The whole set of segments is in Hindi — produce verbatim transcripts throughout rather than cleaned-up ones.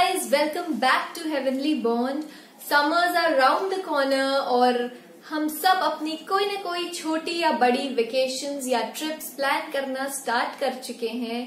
guys, welcome back to heavenly bond. Summers are round the corner और हम सब अपनी कोई ना कोई छोटी या बड़ी वेकेशंस या ट्रिप्स प्लान करना स्टार्ट कर चुके हैं।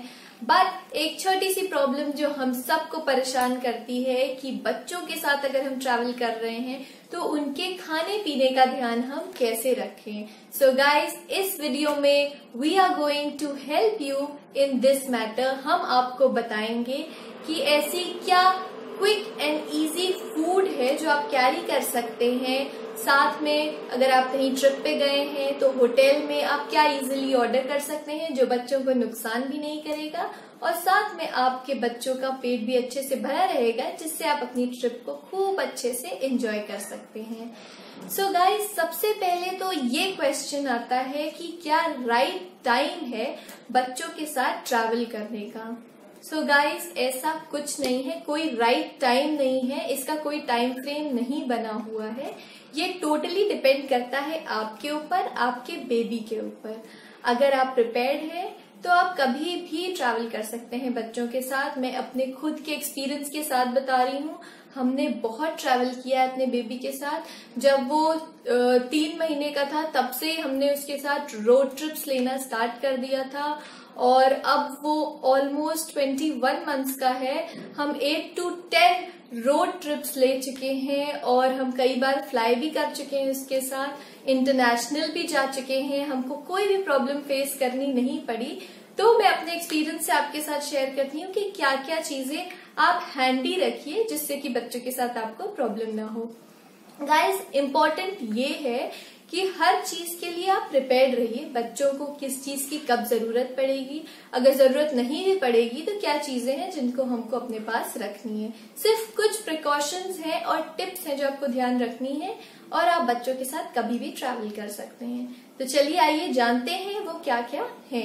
बट एक छोटी सी प्रॉब्लम जो हम सबको परेशान करती है कि बच्चों के साथ अगर हम ट्रैवल कर रहे हैं तो उनके खाने पीने का ध्यान हम कैसे रखें। सो गाइस, इस वीडियो में we are going to help you in this matter. हम आपको बताएंगे कि ऐसी क्या क्विक एंड इजी फूड है जो आप कैरी कर सकते हैं। साथ में अगर आप कहीं ट्रिप पे गए हैं तो होटल में आप क्या इजीली ऑर्डर कर सकते हैं जो बच्चों को नुकसान भी नहीं करेगा और साथ में आपके बच्चों का पेट भी अच्छे से भरा रहेगा, जिससे आप अपनी ट्रिप को खूब अच्छे से एंजॉय कर सकते हैं। सो so गाइस, सबसे पहले तो ये क्वेश्चन आता है कि क्या राइट टाइम है बच्चों के साथ ट्रैवल करने का। सो so गाइस, ऐसा कुछ नहीं है, कोई राइट टाइम नहीं है, इसका कोई टाइम फ्रेम नहीं बना हुआ है। ये टोटली डिपेंड करता है आपके ऊपर, आपके बेबी के ऊपर। अगर आप प्रिपेयर्ड हैं तो आप कभी भी ट्रैवल कर सकते हैं बच्चों के साथ। मैं अपने खुद के एक्सपीरियंस के साथ बता रही हूँ। हमने बहुत ट्रैवल किया है अपने बेबी के साथ। जब वो तीन महीने का था तब से हमने उसके साथ रोड ट्रिप्स लेना स्टार्ट कर दिया था और अब वो ऑलमोस्ट ट्वेंटी वन मंथ्स का है। हम eight to ten road trips ले चुके हैं और हम कई बार फ्लाई भी कर चुके हैं उसके साथ, इंटरनेशनल भी जा चुके हैं। हमको कोई भी प्रॉब्लम फेस करनी नहीं पड़ी। तो मैं अपने एक्सपीरियंस से आपके साथ शेयर करती हूँ कि क्या क्या चीजें आप हैंडी रखिए जिससे कि बच्चों के साथ आपको प्रॉब्लम ना हो। गाइस, इम्पोर्टेंट ये है कि हर चीज के लिए आप प्रिपेयर्ड रहिए। बच्चों को किस चीज की कब जरूरत पड़ेगी, अगर जरूरत नहीं भी पड़ेगी तो क्या चीजें हैं जिनको हमको अपने पास रखनी है। सिर्फ कुछ प्रिकॉशंस हैं और टिप्स हैं जो आपको ध्यान रखनी है और आप बच्चों के साथ कभी भी ट्रैवल कर सकते हैं। तो चलिए आइए जानते हैं वो क्या क्या है।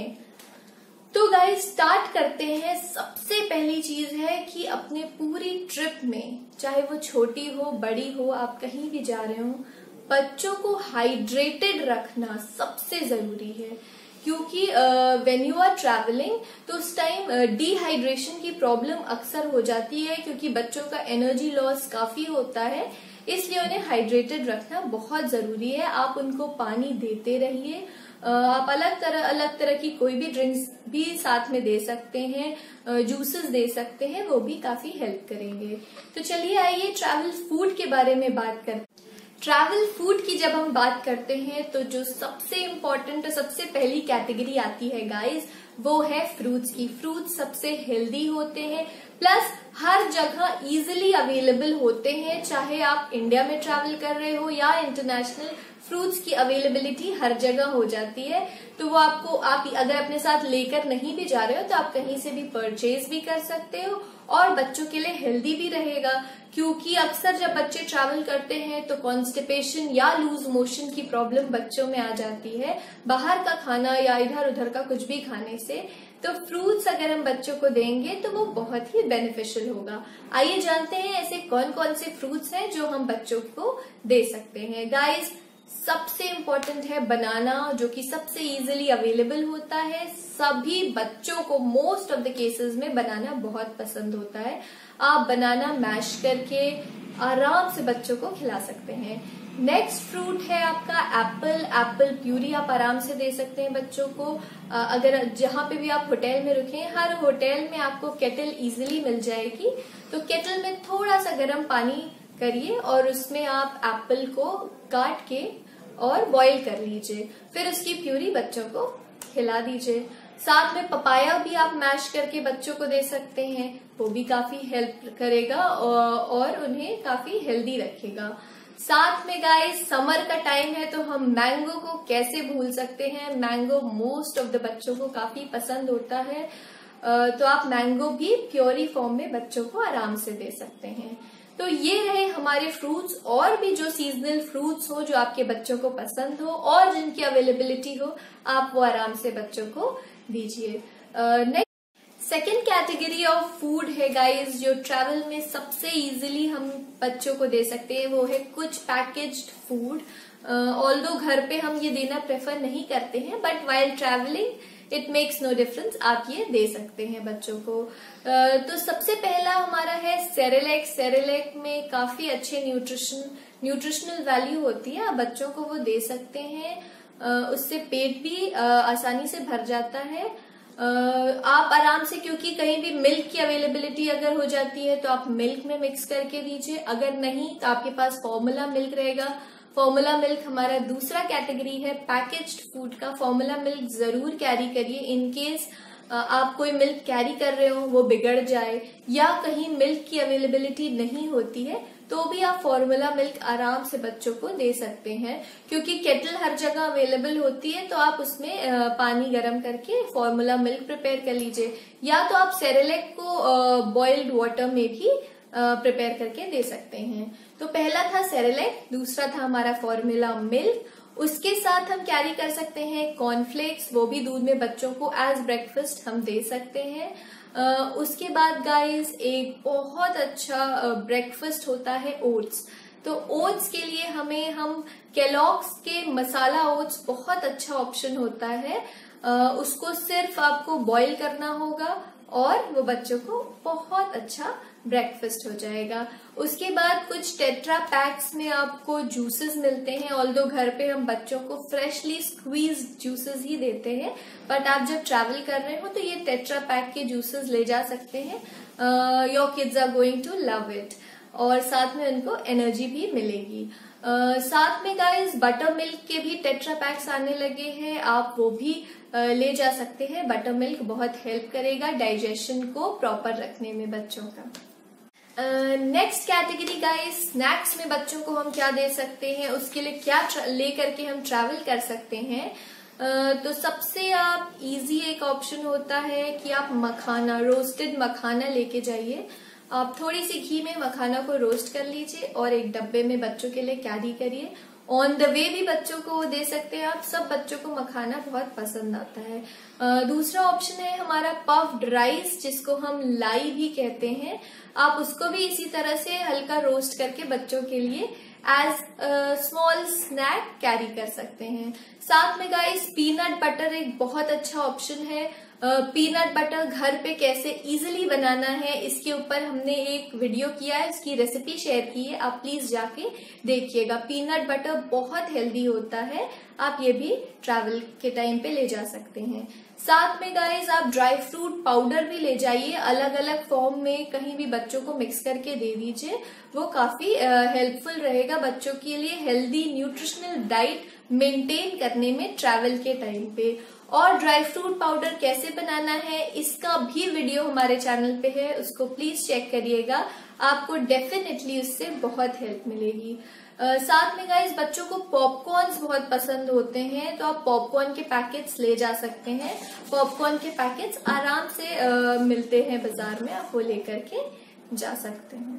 तो गाइस, स्टार्ट करते हैं। सबसे पहली चीज है कि अपने पूरी ट्रिप में, चाहे वो छोटी हो बड़ी हो, आप कहीं भी जा रहे हो, बच्चों को हाइड्रेटेड रखना सबसे जरूरी है। क्योंकि व्हेन यू आर ट्रैवलिंग तो उस टाइम डिहाइड्रेशन की प्रॉब्लम अक्सर हो जाती है क्योंकि बच्चों का एनर्जी लॉस काफी होता है, इसलिए उन्हें हाइड्रेटेड रखना बहुत जरूरी है। आप उनको पानी देते रहिए। आप अलग तरह अलग तरह की कोई भी ड्रिंक्स भी साथ में दे सकते हैं, जूसेस दे सकते हैं, वो भी काफी हेल्प करेंगे। तो चलिए आइए ट्रैवल फूड के बारे में बात करते हैं। ट्रैवल फूड की जब हम बात करते हैं तो जो सबसे इम्पोर्टेंट और सबसे पहली कैटेगरी आती है गाइस, वो है फ्रूट्स की। फ्रूट्स सबसे हेल्दी होते हैं, प्लस हर जगह इजीली अवेलेबल होते हैं। चाहे आप इंडिया में ट्रैवल कर रहे हो या इंटरनेशनल, फ्रूट्स की अवेलेबिलिटी हर जगह हो जाती है। तो वो आपको, आप अगर अपने साथ लेकर नहीं भी जा रहे हो तो आप कहीं से भी परचेज भी कर सकते हो और बच्चों के लिए हेल्दी भी रहेगा। क्योंकि अक्सर जब बच्चे ट्रैवल करते हैं तो कॉन्स्टिपेशन या लूज मोशन की प्रॉब्लम बच्चों में आ जाती है बाहर का खाना या इधर उधर का कुछ भी खाने से। तो फ्रूट्स अगर हम बच्चों को देंगे तो वो बहुत ही बेनिफिशियल होगा। आइए जानते हैं ऐसे कौन कौन से फ्रूट्स हैं जो हम बच्चों को दे सकते हैं। गाइस, सबसे इम्पोर्टेंट है बनाना, जो कि सबसे इजीली अवेलेबल होता है। सभी बच्चों को मोस्ट ऑफ द केसेस में बनाना बहुत पसंद होता है। आप बनाना मैश करके आराम से बच्चों को खिला सकते हैं। नेक्स्ट फ्रूट है आपका एप्पल। एप्पल प्यूरी आप आराम से दे सकते हैं बच्चों को। अगर जहां पे भी आप होटल में रुके, हर होटल में आपको केटल इजीली मिल जाएगी। तो केटल में थोड़ा सा गर्म पानी करिए और उसमें आप एप्पल को काट के और बॉईल कर लीजिए, फिर उसकी प्यूरी बच्चों को खिला दीजिए। साथ में पपाया भी आप मैश करके बच्चों को दे सकते हैं, वो भी काफी हेल्प करेगा और उन्हें काफी हेल्दी रखेगा। साथ में गाइस, समर का टाइम है तो हम मैंगो को कैसे भूल सकते हैं। मैंगो मोस्ट ऑफ द बच्चों को काफी पसंद होता है, तो आप मैंगो भी प्योरी फॉर्म में बच्चों को आराम से दे सकते हैं। तो ये रहे हमारे फ्रूट्स। और भी जो सीजनल फ्रूट्स हो जो आपके बच्चों को पसंद हो और जिनकी अवेलेबिलिटी हो, आप वो आराम से बच्चों को दीजिए। Next second category of food है गाइस, जो ट्रैवल में सबसे इजीली हम बच्चों को दे सकते हैं, वो है कुछ पैकेज्ड फूड। ऑल्दो घर पे हम ये देना प्रेफर नहीं करते हैं, but while travelling it makes no difference, आप ये दे सकते हैं बच्चों को। तो सबसे पहला हमारा है सेरेलैक। सेरेलैक में काफी अच्छे न्यूट्रिशन न्यूट्रिशनल वैल्यू होती है, आप बच्चों को वो दे सकते हैं। उससे पेट भी आसानी से भर जाता है। आप आराम से, क्योंकि कहीं भी मिल्क की अवेलेबिलिटी अगर हो जाती है तो आप मिल्क में मिक्स करके दीजिए, अगर नहीं तो आपके पास फॉर्मूला मिल्क रहेगा। फॉर्मूला मिल्क हमारा दूसरा कैटेगरी है पैकेज्ड फूड का। फॉर्मूला मिल्क जरूर कैरी करिए, इन केस आप कोई मिल्क कैरी कर रहे हो वो बिगड़ जाए या कहीं मिल्क की अवेलेबिलिटी नहीं होती है तो भी आप फॉर्मूला मिल्क आराम से बच्चों को दे सकते हैं, क्योंकि केटल हर जगह अवेलेबल होती है। तो आप उसमें पानी गर्म करके फॉर्मूला मिल्क प्रिपेयर कर लीजिए, या तो आप सेरेलैक को बॉइल्ड वाटर में भी प्रिपेयर करके दे सकते हैं। तो पहला था सेरेलैक, दूसरा था हमारा फॉर्मूला मिल्क। उसके साथ हम कैरी कर सकते हैं कॉर्नफ्लेक्स, वो भी दूध में बच्चों को एज ब्रेकफास्ट हम दे सकते हैं। Uh, उसके बाद गाइस एक बहुत अच्छा ब्रेकफास्ट होता है ओट्स। तो ओट्स के लिए हमें हम केलॉग्स के मसाला ओट्स बहुत अच्छा ऑप्शन होता है। uh, उसको सिर्फ आपको बॉईल करना होगा और वो बच्चों को बहुत अच्छा ब्रेकफास्ट हो जाएगा। उसके बाद कुछ टेट्रा पैक्स में आपको जूसेस मिलते हैं, ऑल्दो घर पे हम बच्चों को फ्रेशली स्क्वीज जूसेस ही देते हैं, बट आप जब ट्रैवल कर रहे हो तो ये टेट्रा पैक के जूसेस ले जा सकते हैं। Your kids are going to love it, और साथ में उनको एनर्जी भी मिलेगी। Uh, साथ में गाइस बटर मिल्क के भी टेट्रा पैक्स आने लगे हैं, आप वो भी uh, ले जा सकते हैं। बटर मिल्क बहुत हेल्प करेगा डाइजेशन को प्रॉपर रखने में बच्चों का। नेक्स्ट कैटेगरी गाइस, स्नैक्स में बच्चों को हम क्या दे सकते हैं, उसके लिए क्या ले करके हम ट्रैवल कर सकते हैं। uh, तो सबसे आप इजी एक ऑप्शन होता है कि आप मखाना, रोस्टेड मखाना लेके जाइए। आप थोड़ी सी घी में मखाना को रोस्ट कर लीजिए और एक डब्बे में बच्चों के लिए कैरी करिए। ऑन द वे भी बच्चों को दे सकते हैं आप, सब बच्चों को मखाना बहुत पसंद आता है। uh, दूसरा ऑप्शन है हमारा पफ्ड राइस, जिसको हम लाई भी कहते हैं। आप उसको भी इसी तरह से हल्का रोस्ट करके बच्चों के लिए एज स्मॉल स्नैक कैरी कर सकते हैं। साथ में गाइस पीनट बटर एक बहुत अच्छा ऑप्शन है। पीनट uh, बटर घर पे कैसे इजीली बनाना है, इसके ऊपर हमने एक वीडियो किया है, उसकी रेसिपी शेयर की है, आप प्लीज जाके देखिएगा। पीनट बटर बहुत हेल्दी होता है, आप ये भी ट्रैवल के टाइम पे ले जा सकते हैं। साथ में गाइस आप ड्राई फ्रूट पाउडर भी ले जाइए, अलग अलग फॉर्म में कहीं भी बच्चों को मिक्स करके दे दीजिए, वो काफी हेल्पफुल uh, रहेगा बच्चों के लिए हेल्दी न्यूट्रिशनल डाइट मेंटेन करने में ट्रैवल के टाइम पे। और ड्राई फ्रूट पाउडर कैसे बनाना है इसका भी वीडियो हमारे चैनल पे है, उसको प्लीज चेक करिएगा, आपको डेफिनेटली उससे बहुत हेल्प मिलेगी। Uh, साथ में गाइस बच्चों को पॉपकॉर्न्स बहुत पसंद होते हैं, तो आप पॉपकॉर्न के पैकेट्स ले जा सकते हैं। पॉपकॉर्न के पैकेट्स आराम से uh, मिलते हैं बाजार में, आप वो लेकर के जा सकते हैं।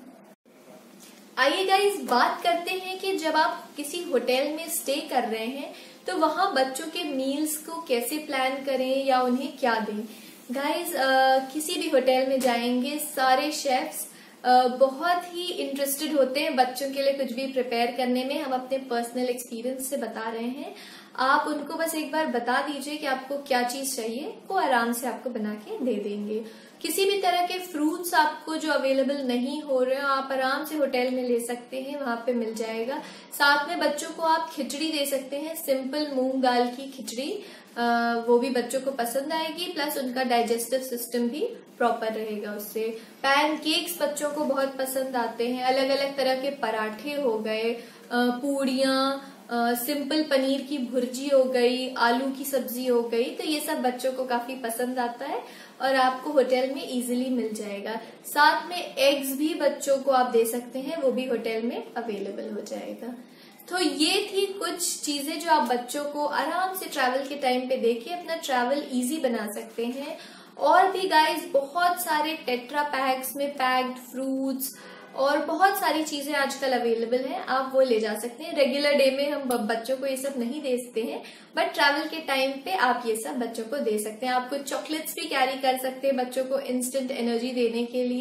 आइए गाइस बात करते हैं कि जब आप किसी होटल में स्टे कर रहे हैं तो वहां बच्चों के मील्स को कैसे प्लान करें या उन्हें क्या दें। गाइस किसी भी होटल में जाएंगे, सारे शेफ्स Uh, बहुत ही इंटरेस्टेड होते हैं बच्चों के लिए कुछ भी प्रिपेयर करने में। हम अपने पर्सनल एक्सपीरियंस से बता रहे हैं, आप उनको बस एक बार बता दीजिए कि आपको क्या चीज चाहिए, वो आराम से आपको बना के दे देंगे। किसी भी तरह के फ्रूट्स आपको जो अवेलेबल नहीं हो रहे हो, आप आराम से होटल में ले सकते हैं, वहां पे मिल जाएगा। साथ में बच्चों को आप खिचड़ी दे सकते हैं, सिंपल मूंग दाल की खिचड़ी, आ, वो भी बच्चों को पसंद आएगी, प्लस उनका डाइजेस्टिव सिस्टम भी प्रॉपर रहेगा उससे। पैन केक्स बच्चों को बहुत पसंद आते हैं, अलग अलग तरह के पराठे हो गए, पूड़ियाँ, सिंपल पनीर की भुर्जी हो गई, आलू की सब्जी हो गई, तो ये सब बच्चों को काफी पसंद आता है और आपको होटल में इजीली मिल जाएगा। साथ में एग्स भी बच्चों को आप दे सकते हैं, वो भी होटल में अवेलेबल हो जाएगा। तो ये थी कुछ चीजें जो आप बच्चों को आराम से ट्रैवल के टाइम पे देके अपना ट्रैवल इजी बना सकते हैं। और भी गाइस बहुत सारे टेट्रा पैक्स में पैक्ड फ्रूट्स और बहुत सारी चीजें आजकल अवेलेबल हैं, आप वो ले जा सकते हैं। रेगुलर डे में हम बच्चों को ये सब नहीं दे सकते हैं, बट ट्रैवल के टाइम पे आप ये सब बच्चों को दे सकते हैं। आप कुछ चॉकलेट्स भी कैरी कर सकते हैं बच्चों को इंस्टेंट एनर्जी देने के लिए।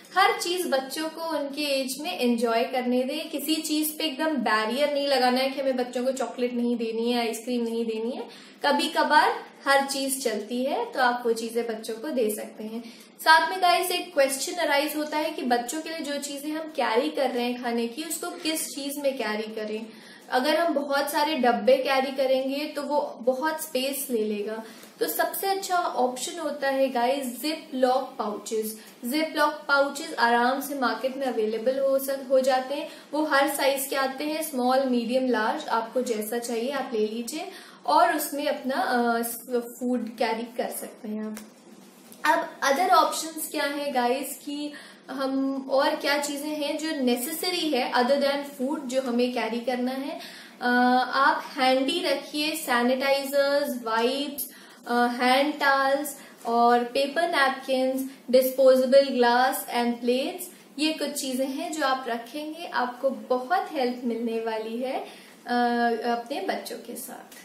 हर चीज बच्चों को उनके एज में एंजॉय करने दें। किसी चीज पे एकदम बैरियर नहीं लगाना है कि हमें बच्चों को चॉकलेट नहीं देनी है, आइसक्रीम नहीं देनी है। कभी कभार हर चीज चलती है तो आप वो चीजें बच्चों को दे सकते हैं। साथ में गाइस एक क्वेश्चन अराइज होता है कि बच्चों के लिए जो चीजें हम कैरी कर रहे हैं खाने की, उसको किस चीज में कैरी करें। अगर हम बहुत सारे डब्बे कैरी करेंगे तो वो बहुत स्पेस ले लेगा। तो सबसे अच्छा ऑप्शन होता है guys zip lock pouches. Zip lock pouches आराम से मार्केट में अवेलेबल हो हो जाते हैं। वो हर साइज के आते हैं, स्मॉल, मीडियम, लार्ज, आपको जैसा चाहिए आप ले लीजिए और उसमें अपना फूड कैरी कर सकते हैं आप। अब अदर ऑप्शंस क्या है गाइस कि हम और क्या चीजें हैं जो नेसेसरी है अदर देन फूड जो हमें कैरी करना है। आ, आप हैंडी रखिए सैनिटाइजर्स, वाइप्स, हैंड टॉवल्स और paper napkins, disposable glass and plates. ये कुछ चीजें हैं जो आप रखेंगे, आपको बहुत हेल्प मिलने वाली है आ, अपने बच्चों के साथ।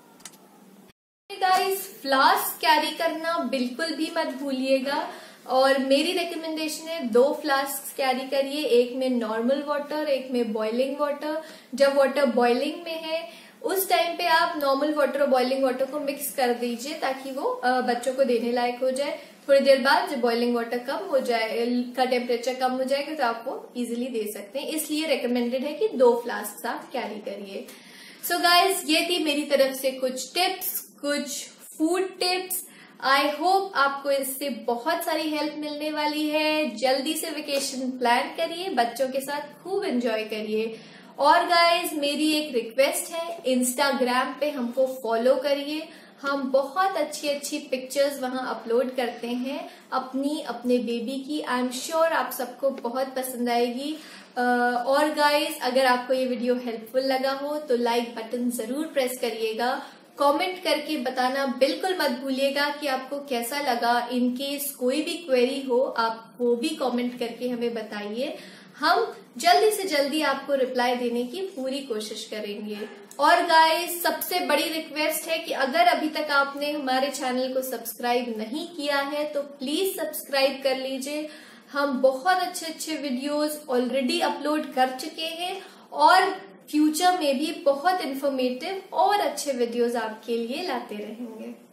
गाइस फ्लास्क कैरी करना बिल्कुल भी मत भूलिएगा और मेरी रिकमेंडेशन है दो फ्लास्क कैरी करिए, एक में नॉर्मल वाटर, एक में बॉइलिंग वाटर। जब वाटर बॉइलिंग में है उस टाइम पे आप नॉर्मल वाटर और बॉइलिंग वाटर को मिक्स कर दीजिए ताकि वो बच्चों को देने लायक हो जाए। थोड़ी देर बाद जब बॉइलिंग वाटर कम हो जाए का टेम्परेचर कम हो जाएगा तो आप वो इजिली दे सकते हैं। इसलिए रिकमेंडेड है कि दो फ्लास्क आप कैरी करिए। सो गाइज ये थी मेरी तरफ से कुछ टिप्स, कुछ फूड टिप्स। आई होप आपको इससे बहुत सारी हेल्प मिलने वाली है। जल्दी से वेकेशन प्लान करिए, बच्चों के साथ खूब एंजॉय करिए। और गाइज मेरी एक रिक्वेस्ट है, इंस्टाग्राम पे हमको फॉलो करिए। हम बहुत अच्छी अच्छी पिक्चर्स वहां अपलोड करते हैं अपनी अपने बेबी की। आई एम श्योर आप सबको बहुत पसंद आएगी। और गाइज अगर आपको ये वीडियो हेल्पफुल लगा हो तो लाइक बटन जरूर प्रेस करिएगा। कमेंट करके बताना बिल्कुल मत भूलिएगा कि आपको कैसा लगा। इन केस कोई भी क्वेरी हो आप वो भी कमेंट करके हमें बताइए। हम जल्दी से जल्दी आपको रिप्लाई देने की पूरी कोशिश करेंगे। और गाइस सबसे बड़ी रिक्वेस्ट है कि अगर अभी तक आपने हमारे चैनल को सब्सक्राइब नहीं किया है तो प्लीज सब्सक्राइब कर लीजिए। हम बहुत अच्छे अच्छे वीडियोस ऑलरेडी अपलोड कर चुके हैं और फ्यूचर में भी बहुत इन्फॉर्मेटिव और अच्छे वीडियोस आपके लिए लाते रहेंगे।